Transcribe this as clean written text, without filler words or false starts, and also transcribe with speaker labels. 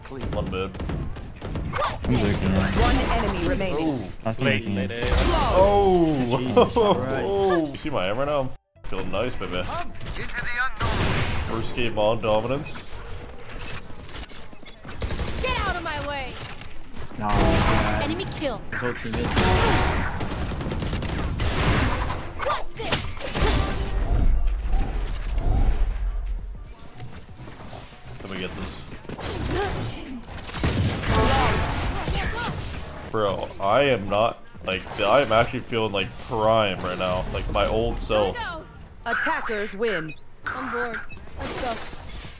Speaker 1: One bit.
Speaker 2: One enemy remaining.
Speaker 3: That's
Speaker 1: Late.
Speaker 3: Jesus
Speaker 1: Oh! You see my aim right now? I'm feeling nice, baby. First game on dominance.
Speaker 4: Get out of my way.
Speaker 3: No, man.
Speaker 4: Enemy kill.
Speaker 3: What's this?
Speaker 4: What's this?
Speaker 1: Let me get this. Bro, I am not, like, I am actually feeling like prime right now. Like my old self.
Speaker 2: Attackers win.
Speaker 4: I'm bored. Let's go.